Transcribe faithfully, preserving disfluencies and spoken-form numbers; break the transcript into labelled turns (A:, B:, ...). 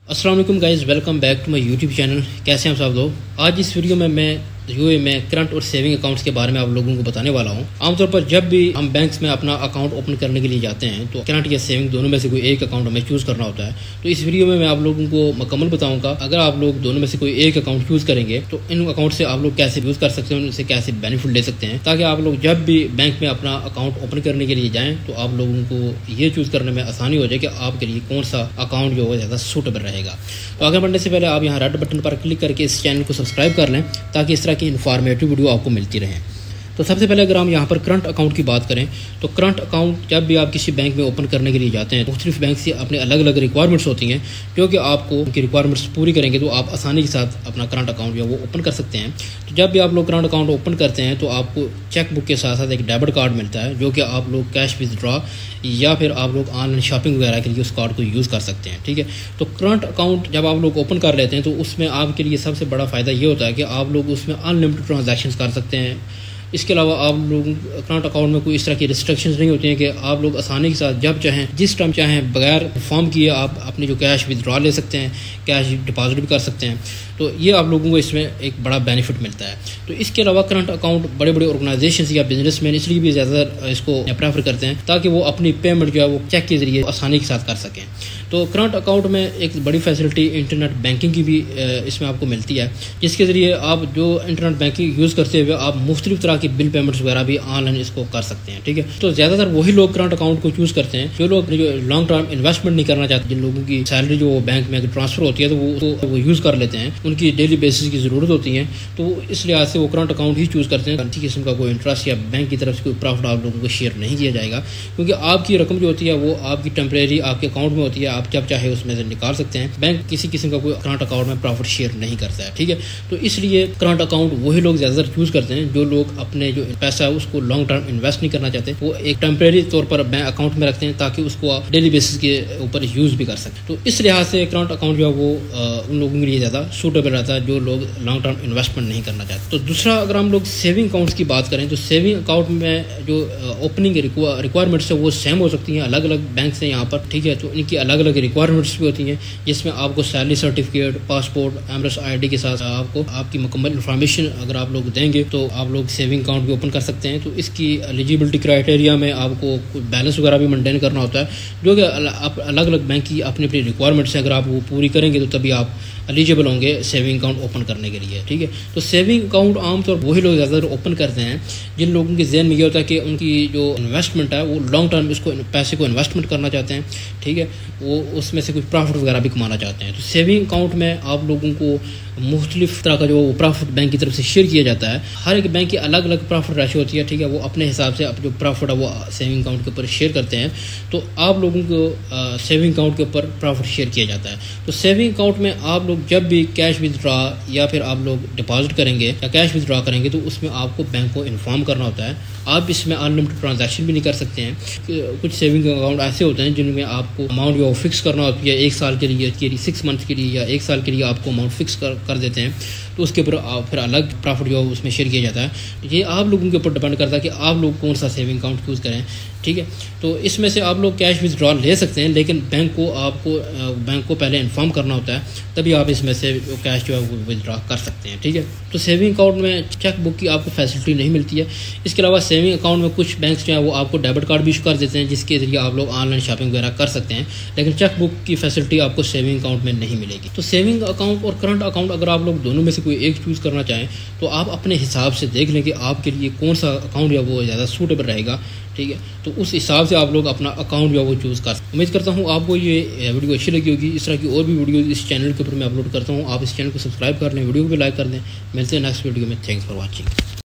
A: अस्सलाम वालेकुम guys, welcome back to my YouTube channel. कैसे हैं आप सब लोग। आज इस वीडियो में मैं यूए में करंट और सेविंग अकाउंट्स के बारे में आप लोगों को बताने वाला हूं। आमतौर पर जब भी हम बैंक्स में अपना अकाउंट ओपन करने के लिए जाते हैं तो करंट या सेविंग दोनों में से कोई एक अकाउंट हमें चूज़ करना होता है। तो इस वीडियो में मैं आप लोगों को मुकम्मल बताऊंगा अगर आप लोग दोनों में से कोई एक अकाउंट चूज़ करेंगे तो इन अकाउंट से आप लोग कैसे यूज़ कर सकते हैं, उनसे कैसे बेनिफिट ले सकते हैं, ताकि आप लोग जब भी बैंक में अपना अकाउंट ओपन करने के लिए जाएँ तो आप लोगों को ये चूज़ करने में आसानी हो जाए कि आपके लिए कौन सा अकाउंट जो है ज़्यादा सूटेबल रहेगा। तो आगे बढ़ने से पहले आप यहाँ रेड बटन पर क्लिक करके इस चैनल को सब्सक्राइब कर लें ताकि इस तरह की इन्फॉर्मेटिव वीडियो आपको मिलती रहे। तो सबसे पहले अगर हम यहाँ पर करंट अकाउंट की बात करें तो करंट अकाउंट जब भी आप किसी बैंक में ओपन करने के लिए जाते हैं तो मुख्तलिफ बैंक से अपने अलग अलग रिक्वायरमेंट्स होती हैं, जो कि आपको उनकी रिक्वायरमेंट्स पूरी करेंगे तो आप आसानी के साथ अपना करंट अकाउंट जो है वो ओपन कर सकते हैं। तो जब भी आप लोग करंट अकाउंट ओपन करते हैं तो आपको चेक बुक के साथ साथ एक डेबिट कार्ड मिलता है, जो कि आप लोग कैश विदड्रॉ या फिर आप लोग ऑनलाइन शॉपिंग वगैरह के लिए उस कार्ड को यूज़ कर सकते हैं। ठीक है, तो करंट अकाउंट जब आप लोग ओपन कर लेते हैं तो उसमें आपके लिए सबसे बड़ा फ़ायदा ये होता है कि आप लोग उसमें अनलिमिटेड ट्रांजैक्शंस कर सकते हैं। इसके अलावा आप लोग करंट अकाउंट में कोई इस तरह की रिस्ट्रिक्शंस नहीं होती हैं कि आप लोग आसानी के साथ जब चाहें जिस टाइम चाहें बगैर फॉर्म किए आप अपनी जो कैश विदड्रॉ ले सकते हैं, कैश डिपॉजिट भी कर सकते हैं। तो ये आप लोगों को इसमें एक बड़ा बेनिफिट मिलता है। तो इसके अलावा करंट अकाउंट बड़े बड़े ऑर्गेनाइजेशन या बिजनेसमैन इसलिए भी ज़्यादा इसको प्रेफर करते हैं ताकि वो अपनी पेमेंट जो है वो चेक के ज़रिए आसानी के साथ कर सकें। तो करंट अकाउंट में एक बड़ी फैसिलिटी इंटरनेट बैंकिंग की भी इसमें आपको मिलती है, जिसके ज़रिए आप जो इंटरनेट बैंकिंग यूज़ करते हुए आप मुख्तलिफ तरह की बिल पेमेंट्स वगैरह भी ऑनलाइन इसको कर सकते हैं। ठीक है, तो ज़्यादातर वही लोग करंट अकाउंट को चूज़ करते हैं जो लोग जो लॉन्ग टर्म इन्वेस्टमेंट नहीं करना चाहते, जिन लोगों की सैलरी जो बैंक में ट्रांसफ़र होती है तो वो तो वो यूज़ कर लेते हैं, उनकी डेली बेसिस की ज़रूरत होती है, तो इस लिहाज से वो करंट अकाउंट ही चूज़ करते हैं। किसी किस्म का कोई इंटरेस्ट या बैंक की तरफ से कोई प्रॉफिट आप लोगों को शेयर नहीं किया जाएगा, क्योंकि आपकी रकम जो होती है वो आपकी टेम्परेरी आपके अकाउंट में होती है, आप जब चाहे उसमें से निकाल सकते हैं। बैंक किसी किस्म का कोई करंट अकाउंट में प्रॉफिट शेयर नहीं करता है। ठीक है, तो इसलिए करंट अकाउंट वही लोग ज़्यादातर चूज़ करते हैं जो लोग अपने जो पैसा है उसको लॉन्ग टर्म इन्वेस्ट नहीं करना चाहते, वो एक टेम्परेरी तौर पर बैंक अकाउंट में रखते हैं ताकि उसको आप डेली बेसिस के ऊपर यूज़ भी कर सकें। तो इस लिहाज से करंट अकाउंट जो है वो उन लोगों के लिए ज़्यादा सूटेबल रहता है जो लोग लॉन्ग टर्म इन्वेस्टमेंट नहीं करना चाहते। तो दूसरा, अगर हम लोग सेविंग अकाउंट्स की बात करें तो सेविंग अकाउंट में जो ओपनिंग रिक्वायरमेंट्स है वो सेम हो सकती हैं अलग अलग बैंक से यहाँ पर। ठीक है, तो इनकी अलग अलग रिक्वायरमेंट्स भी होती हैं, जिसमें आपको salary certificate, passport, Emirates ID के साथ आपको आपकी मुकम्मल इन्फॉर्मेशन अगर आप लोग देंगे तो आप लोग सेविंग अकाउंट भी ओपन कर सकते हैं। तो इसकी एलिजिबिलिटी क्राइटेरिया में आपको बैलेंस वगैरह भी मेंटेन करना होता है, जो कि अलग अलग बैंक की अपनी अपनी रिक्वायरमेंट्स है। अगर आप वो पूरी करेंगे तो तभी आप एलिजिबल होंगे सेविंग अकाउंट ओपन करने के लिए। ठीक है, तो सेविंग अकाउंट आमतौर पर वही लोग ज़्यादातर ओपन करते हैं जिन लोगों के जहन में ये होता है कि उनकी जो इन्वेस्टमेंट है वो लॉन्ग टर्म इसको पैसे को इन्वेस्टमेंट करना चाहते हैं। ठीक है, वो उसमें से कुछ प्रॉफिट वगैरह भी कमाना चाहते हैं। तो सेविंग अकाउंट में आप लोगों को मुख्तलिफ तरह का जो प्रॉफिट बैंक की तरफ से शेयर किया जाता है। हर एक बैंक की अलग अलग प्रॉफिट रेशियो होती है। ठीक है, वो अपने हिसाब से जो प्रॉफिट है वो सेविंग अकाउंट के ऊपर शेयर करते हैं, तो आप लोगों को सेविंग अकाउंट के ऊपर प्रॉफिट शेयर किया जाता है। तो सेविंग अकाउंट में आप लोग जब भी कैश विदड्रॉ या फिर आप लोग डिपॉजिट करेंगे या कैश विदड्रॉ करेंगे तो उसमें आपको बैंक को इन्फॉर्म करना होता है। आप इसमें अनलिमिटेड ट्रांजैक्शन भी नहीं कर सकते हैं। कुछ सेविंग अकाउंट ऐसे होते हैं जिनमें आपको अमाउंट जो फिक्स करना होती है एक साल के लिए, के लिए सिक्स मंथ के लिए या एक साल के लिए आपको अमाउंट फिक्स कर, कर देते हैं, तो उसके ऊपर फिर अलग प्रॉफिट जो है उसमें शेयर किया जाता है। ये आप लोगों के ऊपर डिपेंड करता है कि आप लोग कौन सा सेविंग अकाउंट चूज़ करें। ठीक है, तो इसमें से आप लोग कैश विदड्रॉ ले सकते हैं, लेकिन बैंक को आपको बैंक को पहले इन्फॉर्म करना होता है, तभी आप इसमें से कैश जो है वो विदड्रॉ कर सकते हैं। ठीक है, तो सेविंग अकाउंट में चेक बुक की आपको फैसिलिटी नहीं मिलती है। इसके अलावा सेविंग अकाउंट में कुछ बैंक जो है वो आपको डेबिट कार्ड भी इशू कर देते हैं, जिसके जरिए आप लोग ऑनलाइन शॉपिंग वगैरह कर सकते हैं, लेकिन चेक बुक की फैसिलिटी आपको सेविंग अकाउंट में नहीं मिलेगी। तो सेविंग अकाउंट और करंट अकाउंट अगर आप लोग दोनों में से कोई एक चूज़ करना चाहें तो आप अपने हिसाब से देख लें कि आपके लिए कौन सा अकाउंट या वो ज़्यादा सूटेबल रहेगा। ठीक है, तो उस हिसाब से आप लोग अपना अकाउंट जो है वो चूज़ कर सकते हैं। उम्मीद करता हूँ आपको ये वीडियो अच्छी लगी होगी। इस तरह की और भी वीडियो इस चैनल के ऊपर मैं अपलोड करता हूँ। आप इस चैनल को सब्सक्राइब कर लें, वीडियो को भी लाइक कर दें। मिलते हैं नेक्स्ट वीडियो में। Thanks for watching.